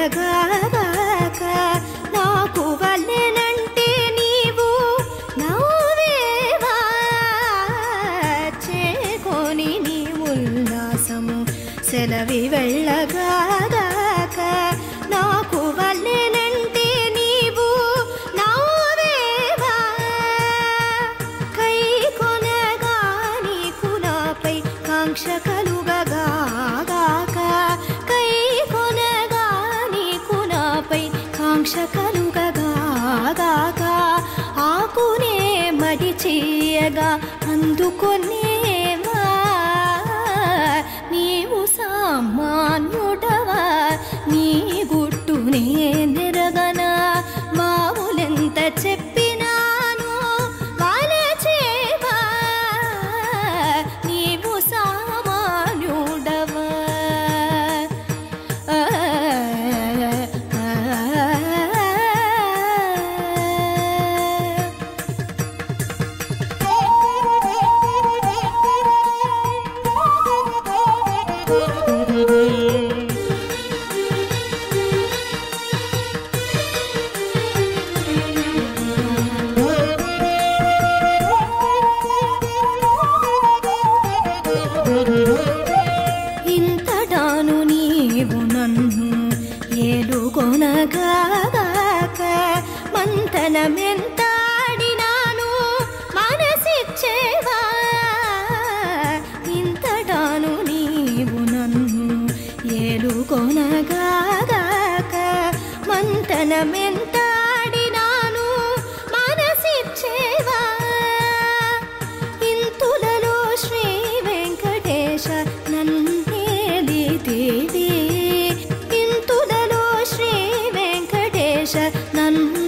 కొనగాక నాకు వల్లెనంటే నీవు నవ్వేవా చేకొని నీ ఉల్లాసము సెలవి వెళ్ళగాక నాకు వల్లెనంటే నీవు నవ్వేవా కై కొనగా నీకు నాపై కాంక్ష కలుగగాక కై కొనగా నీకు నాపై కాంక్ష కలుగగాక ఆకునే మడిచేయగా అందుకొనేవా నీవు సామాన్యుడవా నీ గుట్టునే నెరగనా మావులెంత చెప్పినాను వాలచేవా నీవు సామాన్యుడవా ఇంతటాను నీవు నన్ను ఏలుకొనగాక మంతనమెంతాడినాను మనసిచ్చేవా ఇంతటాను నీవు నన్ను ఏలుకొనగాక మంతనమెంతాడినాను మనసిచ్చేవా ఇంతులలో శ్రీ వెంకటేశ నన్నేలితివి ఇంతులలో శ్రీ వెంకటేశ నన్ను